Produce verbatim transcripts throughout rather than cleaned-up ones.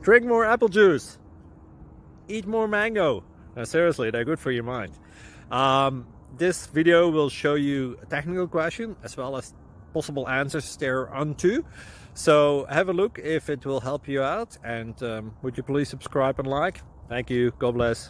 Drink more apple juice. Eat more mango. No, seriously, they're good for your mind. Um, this video will show you a technical question as well as possible answers thereunto. So have a look if it will help you out, and um, would you please subscribe and like? Thank you. God bless.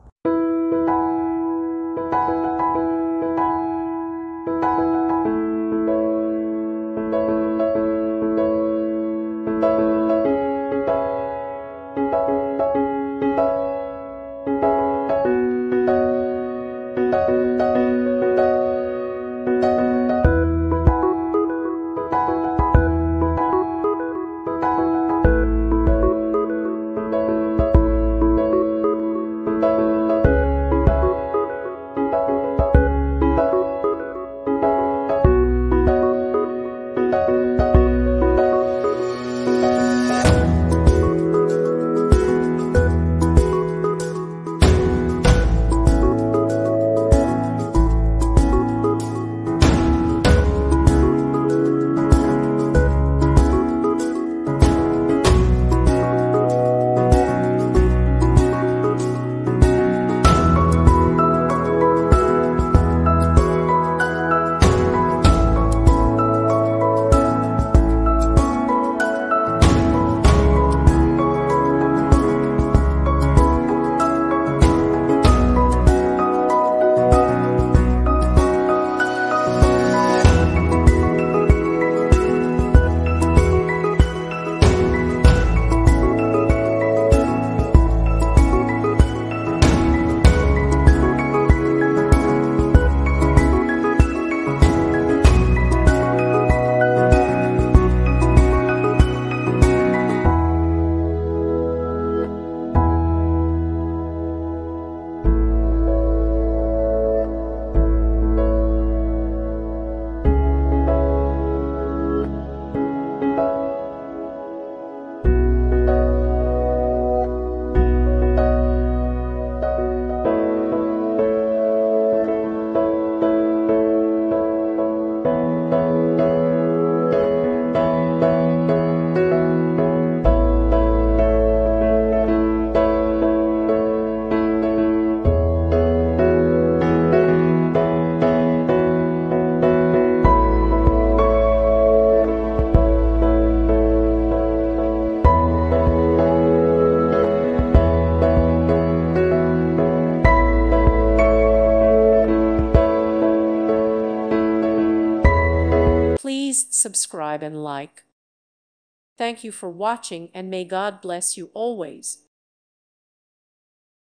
Please subscribe and like. Thank you for watching, and may God bless you always.